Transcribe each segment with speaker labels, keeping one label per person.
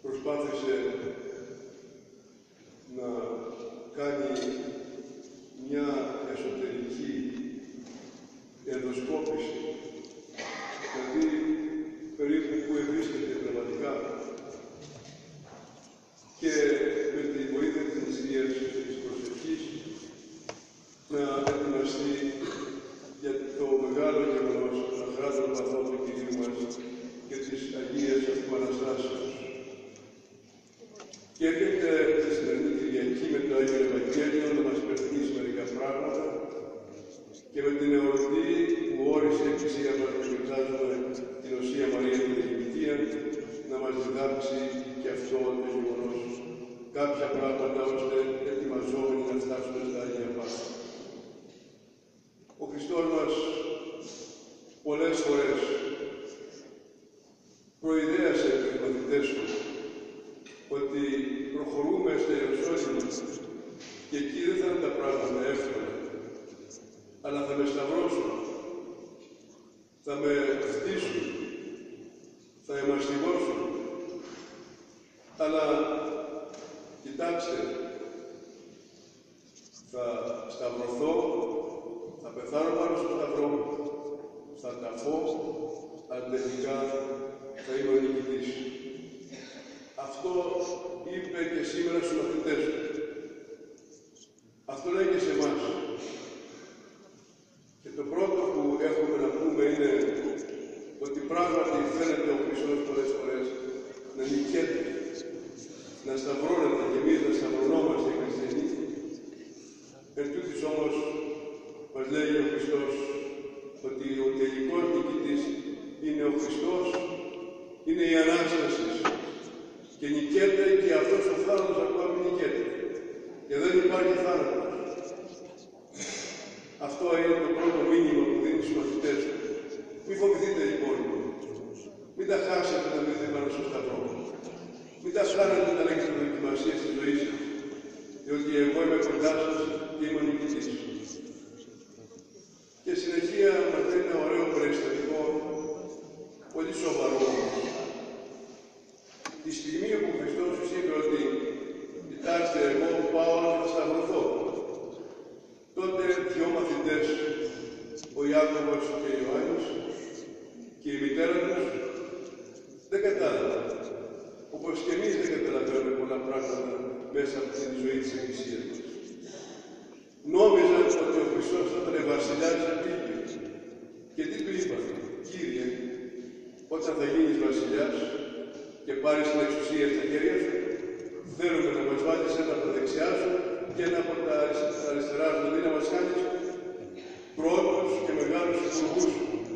Speaker 1: προσπάθησε να κάνει μια εσωτερική ενδοσκόπηση, δηλαδή περίπου που βρίσκεται πνευματικά, και με τη βοήθεια της νηστείας της προσευχής να ετοιμαστεί για το μεγάλο γεγονός των αγράτων παθών του Κυρίου μας και της Αγίας Αυτού Αναστάσεως. Και έρχεται τη σημερινή Κυριακή με το Άγιο Ευαγγέλιο να μας υπενθυμίσει μερικά πράγματα και με την εορτή που όρισε η Εκκλησία μας που γιορτάζουμε την Οσία Μαρία την Αιγυπτία να μας διδάξει και αυτό το γεγονός κάποια πράγματα ώστε ετοιμαζόμενοι να φτάσουμε στα Άγια Πάσχα. Ο Χριστός μας πολλές φορές προειδέασε τους μαθητές του ότι προχωρούμε στα Ιεροσόλυμα και εκεί δεν θα είναι τα πράγματα εύκολα, αλλά θα με σταυρώσουν, θα με χτίσουν, θα με μαστιγώσουν. Αλλά κοιτάξτε, θα σταυρωθώ, θα πεθάνω πάνω στο σταυρό, θα ταφώ, αλλά τελικά θα είμαι ο νικητής. Αυτό είπε και σήμερα στους μαθητές του. Αυτό λέει και σε εμάς. Και το πρώτο που έχουμε να πούμε είναι ότι πράγματι φαίνεται ο Χριστός πολλές φορές να νικέται, να σταυρώνεται και εμείς να σταυρωνόμαστε οι χριστιανοί. Εν τούτης όμως μας λέει ο Χριστός ότι ο τελικός νικητής είναι ο Χριστός, είναι η Ανάσταση. Και νικέται και αυτός ο θάνατος ακόμη νικέται. Και δεν υπάρχει θάνατος. Αυτό είναι το πρώτο μήνυμα που δίνει στους μαθητές του. Μην φοβηθείτε λοιπόν. Μην τα χάσετε να μην πάνω στο σταυρό. Μην τα χάνετε να λέξετε δοκιμασία στη ζωή σας. Διότι εγώ είμαι κοντά σας και είμαι ο νικητής. Και συνεχεία μας λέει ένα ωραίο περιστατικό, πολύ σοβαρό. Τη στιγμή που ο Χριστός τους είπε ότι κοιτάξτε, εγώ πάω να σταυρωθώ, τότε δυο μαθητές, ο Ιάκωβος και ο Ιωάννης και η μητέρα τους, δεν κατάλαβαν. Όπως και εμείς δεν καταλαβαίνουμε πολλά πράγματα μέσα από την ζωή της Εκκλησίας μας. Νόμιζαν ότι ο Χριστός θα ήταν βασιλιάς επίκης. Και τι του είπαν? Κύριε, όταν θα γίνεις βασιλιάς και πάρεις την εξουσία στα χέρια σου, θέλουμε να μας βάλεις ένα από τα δεξιά σου και ένα από τα αριστερά σου, δηλαδή να μας κάνεις πρώτους και μεγάλους υπουργούς.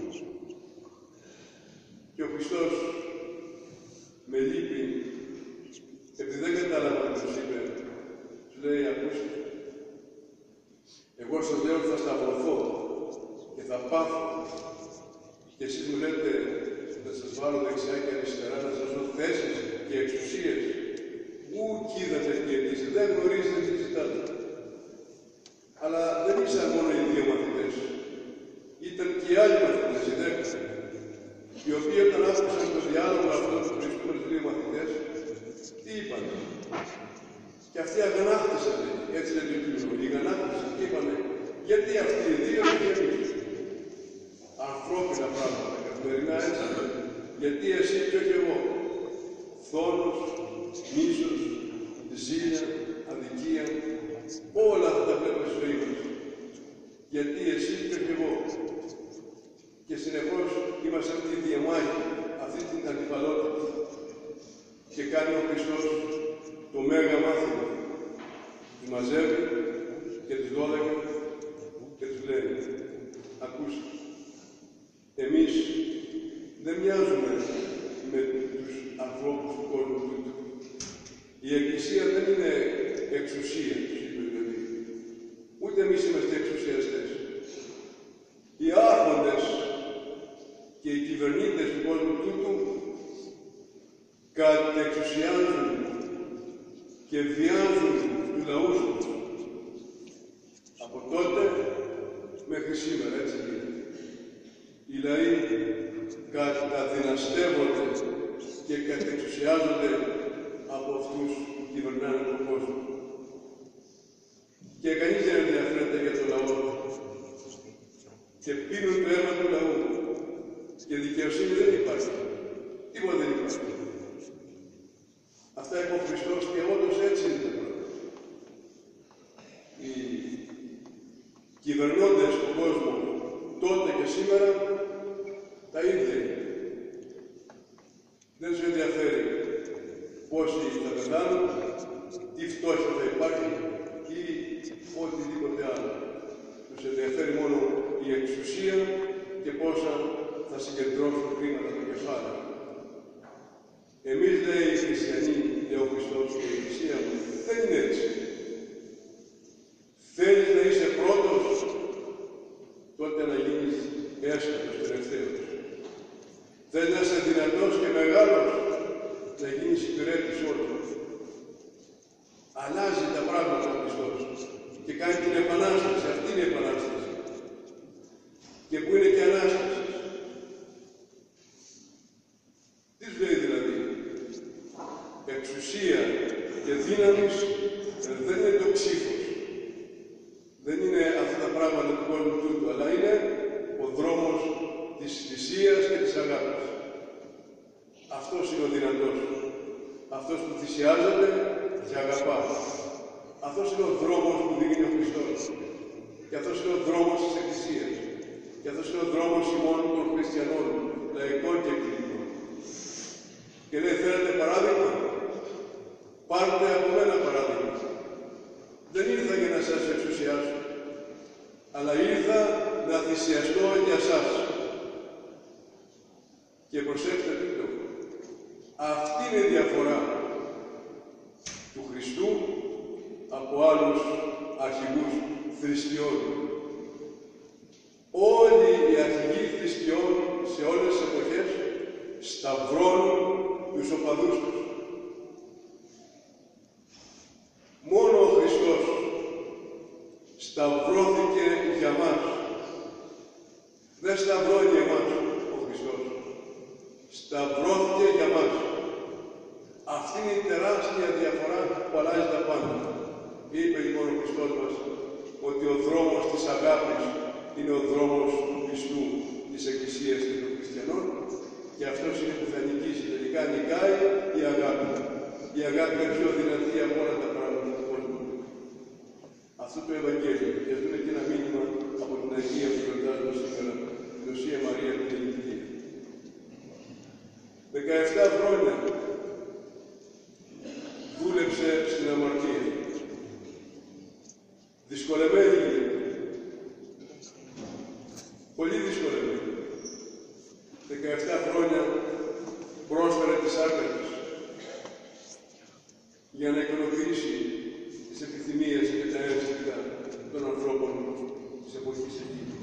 Speaker 1: Και ο Χριστός με λύπη, επειδή δεν κατάλαβα τι τους είπε, τους λέει, ακούστε, εγώ σας λέω ότι θα σταυρωθώ και θα πάθω και εσείς μου λέτε θα σας βάλω δεξιά και αριστερά, να σας δώσω θέσεις και εξουσίες. Ουκ είδατε τι εσείς, δεν γνωρίζετε τι ζητάτε. Αλλά δεν ήσαν μόνο οι δύο μαθητές. Ήταν και οι άλλοι μαθητές, οι δεύτεροι, οι οποίοι όταν άκουσαν το διάλογο αυτό του Χριστού με τους δύο μαθητές, τι είπαν? Και αυτοί αγανάκτησαν, έτσι λέει το κείμενο, οι αγανάκτησαν και είπανε, γιατί αυτοί οι δύο και εμείς? Ανθρώπινα πράγματα, καθημερινά έτσι. Γιατί εσύ και όχι εγώ? Θόνος, μίσος, ζήλια, αδικία, όλα αυτά τα βλέπουμε στη ζωή μας. Γιατί εσύ και όχι εγώ? Και συνεχώς είμαστε αυτή τη διαμάχη, αυτή την αντιπαλότητα. Και κάνει ο Χριστός το μέγα μάθημα. Τους μαζεύει και τους 12 και τους λέει, ακούστε, εμείς δεν μοιάζουμε με τους ανθρώπους του κόσμου τούτου. Η Εκκλησία δεν είναι εξουσία, τους είπε δηλαδή. Ούτε εμείς είμαστε εξουσιαστές. Οι άρχοντες και οι κυβερνήτες του κόσμου τούτου κατεξουσιάζουν και βιάζουν τους λαούς τους. Από τότε μέχρι σήμερα, έτσι είναι. Οι λαοί καταδυναστεύονται και κατεξουσιάζονται από αυτούς που κυβερνάνε τον κόσμο. Και κανείς δεν ενδιαφέρεται για το λαό. Και πίνουν το αίμα του λαού. Και δικαιοσύνη δεν υπάρχει. Τίποτα δεν υπάρχει. Αυτά είπε ο Χριστός και όντως έτσι είναι το πράγμα. Οι κυβερνώντες του κόσμου τότε και σήμερα τα ίδια είναι. Δεν τους ενδιαφέρει πόσοι θα πεθάνουν, τι φτώχεια θα υπάρχει ή οτιδήποτε άλλο. Τους ενδιαφέρει μόνο η εξουσία και πόσα θα συγκεντρώσουν χρήματα στο κεφάλι. Εμείς, λέει, οι χριστιανοί, λέει ο Χριστός και η Εκκλησία μου, δεν είναι έτσι. Θέλεις να είσαι πρώτος, τότε να γίνεις έσκατος, τελευταίος. Θέλεις να είσαι δυνατός και μεγάλος, να γίνεις υπηρέτης όλων. Αλλάζει τα πράγματα ο Χριστός και κάνει την επανάσταση. Αυτή είναι η επανάσταση. Και που είναι και ανάσταση. Τι σου λέει δηλαδή? Εξουσία και δύναμης δεν είναι το ψήφος. Δεν είναι αυτά τα πράγματα του κόσμου τούτου, αλλά είναι ο δρόμος της θυσίας και της αγάπης. Αυτός είναι ο δυνατός. Αυτός που θυσιάζεται και αγαπά. Αυτός είναι ο δρόμος που δίνει ο Χριστός. Και αυτός είναι ο δρόμος της Εκκλησίας. Και αυτός είναι ο δρόμος ημών των χριστιανών, λαϊκών και εκκλησικών. Και λέει, θέλετε παράδειγμα? Πάρτε από μένα παράδειγμα. Δεν ήρθα για να σας εξουσιάσω, αλλά ήρθα να θυσιαστώ για σας. Και προσέξτε τούτο. Αυτή είναι η διαφορά του Χριστού από άλλους αρχηγούς θρησκειών. Όλοι οι αρχηγοί θρησκειών σε όλες τις εποχές σταυρώνουν τους οπαδούς τους. Μόνο ο Χριστός σταυρώθηκε για μας. Δεν σταυρώνει εμάς ο Χριστός. Σταυρώθηκε για μας. Αυτή είναι η τεράστια διαφορά που αλλάζει τα πάντα. Είπε λοιπόν ο Χριστός μας ότι ο δρόμος της αγάπης είναι ο δρόμος του πιστού, της Εκκλησίας και των χριστιανών και αυτός είναι που θα νικήσει. Τελικά νικάει η αγάπη. Η αγάπη είναι πιο δυνατή από όλα τα πράγματα του κόσμου. Αυτό το Ευαγγέλιο, και αυτό είναι και ένα μήνυμα από την Αγία που γιορτάζουμε σήμερα, την Οσία Μαρία την Αιγυπτία. 17 χρόνια δούλεψε στην αμαρτία. Δυσκολεμένη είναι. Πολύ δυσκολεμένη. 17 χρόνια πρόσφερε τις άκρες για να ικανοποιήσει τις επιθυμίες και τα ένστικτα των ανθρώπων της εποχής εκείνης.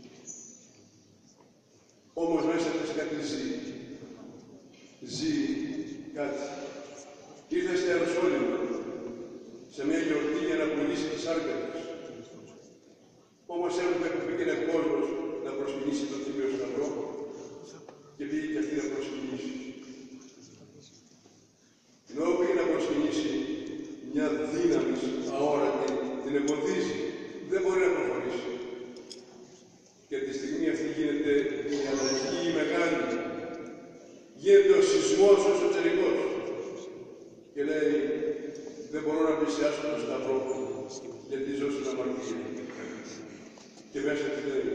Speaker 1: Όμως μέσα της κάτι ζει. Ζει κάτι. Ήρθε στη Ιερουσαλήμ, σε μια γιορτή για να πουλήσει τις άρκαδες. Όμως έπρεπε που πήγαινε κόσμος να προσκυνήσει το Θήμιο Σταυρό και πήγε και αυτή να προσκυνήσει. Ενώ πήγε να προσκυνήσει, μια δύναμη αόρατη την εμποδίζει. Δεν μπορεί να προχωρήσει. Και τη στιγμή αυτή γίνεται η αλλαγή η μεγάλη. Γίνεται ο σεισμός ο εσωτερικός. Και λέει, δεν μπορώ να πλησιάσω τον Σταυρό, γιατί ζω στην αμαρτία. Και μέσα του λέει,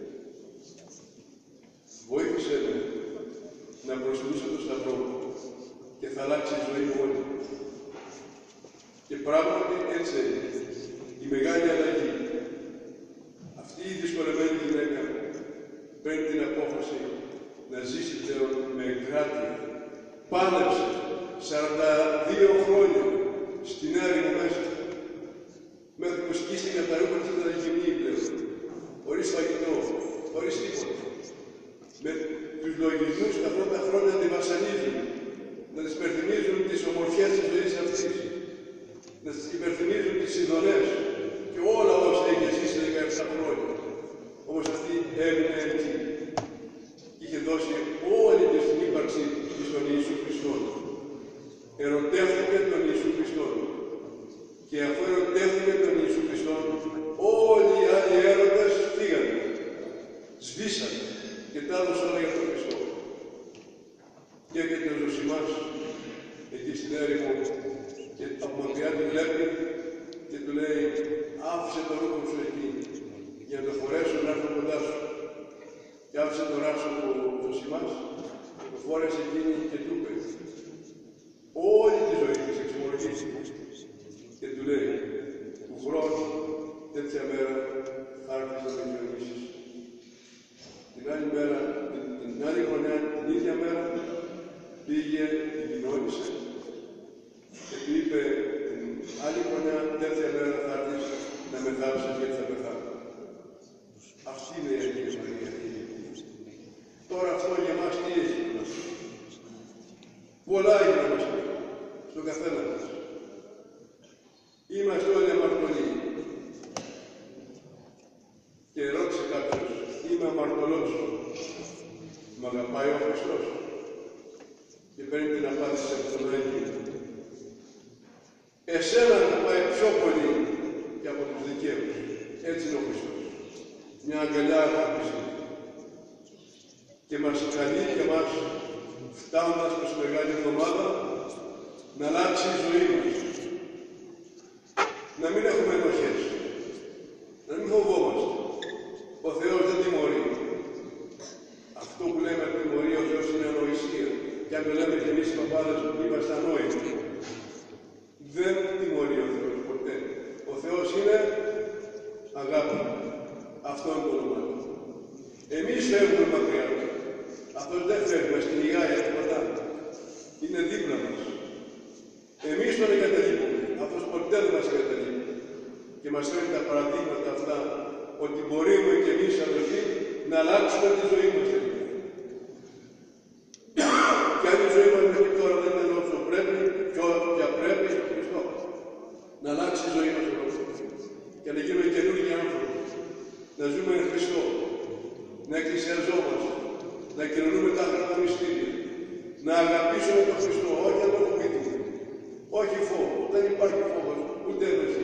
Speaker 1: βοήθησε με να προσκυνήσω τον Σταυρό και θα αλλάξει η ζωή μου όλη. Και πράγματι έτσι έγινε. Η μεγάλη αλλαγή. Αυτή η δυσκολεμένη γυναίκα παίρνει την απόφαση να ζήσει πλέον με εγκράτεια. Πάλεψε 42 χρόνια στην έρημο μέσα. Μέχρι που σκίστηκε από τα ρούχα της ήταν γυμνή πλέον. Χωρίς φαγητό, χωρίς τίποτα. Με τους λογισμούς τα πρώτα χρόνια να τη βασανίζουν, να της υπερθυμίζουν τις ομορφιές της ζωής αυτής, να της υπερθυμίζουν τις ειδονές και όλα όσα είχε ζήσει 17 χρόνια. Όμως αυτή έμεινε εκεί. Είχε δώσει όλη της την ύπαρξη στον Ιησού Χριστό. Ερωτεύτηκε Χριστόν. Και αφού ερωτεύτηκε τον Ιησού Χριστόν, όλοι οι άλλοι έρωτες φύγανε, σβήσανε και τα έδωσαν όλα για τον Χριστό. Και έρχεται ο Ζωσιμάς εκεί στην έρημο και από μακριά του βλέπει και του λέει: άφησε το ρούχο σου εκεί για να το φορέσω να έρθω κοντά σου. Και άφησε το ράσο του Ζωσιμάς, το φόρεσε εκείνη και του είπε όλη τη ζωή της εξομολογήθηκε. Και του λέει: του χρόνου τέτοια μέρα θα έρθεις να με κοινωνήσεις. Την άλλη μέρα, την άλλη χρονιά, την ίδια μέρα, πήγε, την κοινώνησε και του είπε: την άλλη χρονιά, τέτοια μέρα θα έρθεις να με θάψεις γιατί θα πεθάνω. Αυτή είναι η Αγία Μαρία. Τώρα αυτό για μας τι έχει να μας πει? Πολλά έχει να μας πει στον καθένα μας. Είμαστε όλοι αμαρτωλοί. Και ρώτησε κάποιος: είμαι αμαρτωλός, μ' αγαπάει ο Χριστός? Και παίρνει την απάντηση από τον Άγιο: εσένα αγαπάει πιο πολύ και από τους δικαίους. Έτσι είναι ο Χριστός. Μια αγκαλιά αγάπης. Και μας καλεί και μας, φτάνοντας προς τη Μεγάλη Εβδομάδα, να αλλάξει η ζωή μας. Να μην έχουμε ενοχές. Να μην φοβόμαστε. Ο Θεός δεν τιμωρεί. Αυτό που λέμε τιμωρεί ο Θεός είναι ανοησία. Και αν το λέμε και εμείς οι παπάδες που είμαστε ανόητοι. Δεν τιμωρεί ο Θεός ποτέ. Ο Θεός είναι αγάπη. Αυτό είναι το όνομα του. Εμείς φεύγουμε μακριά. Αυτός δεν φεύγει, μας κυνηγάει από κοντά. Είναι δίπλα μας. Εμείς τον εγκαταλείπουμε. Αυτός ποτέ δεν μας εγκαταλείπει. Και μας φέρνει τα παραδείγματα αυτά ότι μπορούμε και εμείς αδελφοί να αλλάξουμε τη ζωή μας. Και αν η ζωή μας μέχρι τώρα δεν ήταν όσο πρέπει, και πρέπει στον Χριστό, να αλλάξει η ζωή μας και να γίνουμε καινούργιοι άνθρωποι. Να ζούμε εν Χριστώ, να εκκλησιαζόμαστε, να κοινωνούμε τα αγαθά μυστήρια, να αγαπήσουμε τον Χριστό, όχι να τον φοβηθούμε, όχι φόβο, δεν υπάρχει φόβος, ούτε έβρεση.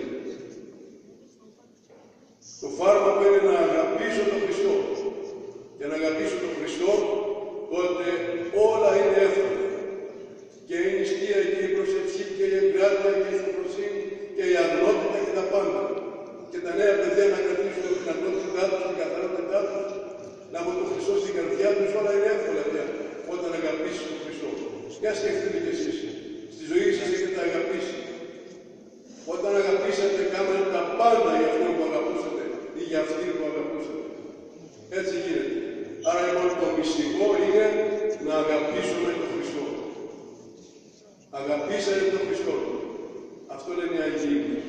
Speaker 1: Το φάρμακο είναι να αγαπήσω τον Χριστό. Και να αγαπήσω τον Χριστό, τότε όλα είναι εύκολα. Και η νηστεία και η προσευχή και η εγκράτεια και η σοφροσύνη και η αγνότητα και τα πάντα. Και τα νέα παιδιά να κρατήσουν την αγνότητά τους, την καθαρότητά τους, να έχουν τον Χριστό στην καρδιά τους, όλα είναι εύκολα πια όταν αγαπήσεις τον Χριστό. Για σκεφτείτε κι εσείς, στη ζωή σας έχετε αγαπήσει. Όταν αγαπήσατε, κάνατε τα πάντα για αυτόν που αγαπούσατε ή για αυτήν που αγαπούσατε. Έτσι γίνεται. Άρα λοιπόν το μυστικό είναι να αγαπήσουμε τον Χριστό. Αγαπήσατε τον Χριστό. Αυτό λένε οι Αγίοι μας.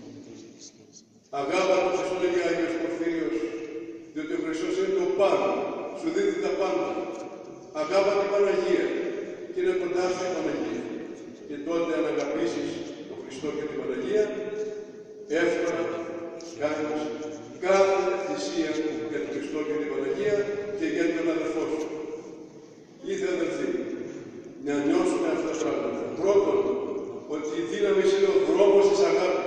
Speaker 1: Αγάπα τον Χριστό, λέγει ο Άγιος Πορφύριος, διότι ο Χριστός είναι το πάνω, σου δίνει τα πάντα. Αγάπα την Παναγία και είναι κοντά σου η Παναγία. Και τότε αν αγαπήσεις τον Χριστό και την Παναγία, εύκολα κάνεις κάθε θυσία για τον Χριστό και την Παναγία και για τον αδελφό σου. Ήθε αδελφοί, να νιώσουμε αυτά τα πράγματα. Πρώτον, ότι η δύναμη είναι ο δρόμος της αγάπης.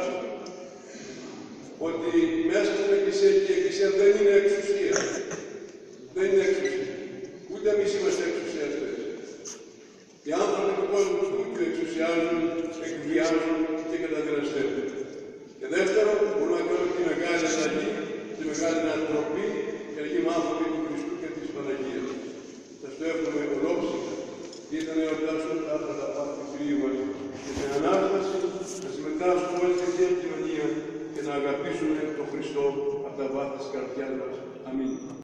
Speaker 1: Ότι μέσα στην Εκκλησία και η Εκκλησία δεν είναι εξουσία. Δεν είναι εξουσία. Ούτε εμείς είμαστε εξουσιαστές. Οι άνθρωποι του κόσμου του εξουσιάζουν, εκβιάζουν και καταδυναστεύουν. Και δεύτερον, μπορούμε να κάνουμε τη μεγάλη αλλαγή, τη μεγάλη ανατροπή και να γίνουμε άνθρωποι του Χριστού και της Παναγίας. Σας το εύχομαι ολόψυχα. Ήθελα να εορτάσουμε τα άθρα τα πάθη του Κυρίου μας και με Ανάσταση να συμμετάσχουμε όλη τη Θεία Κοινωνία και να αγαπήσουμε τον Χριστό από τα βάθη της καρδιάς μας. Αμήν.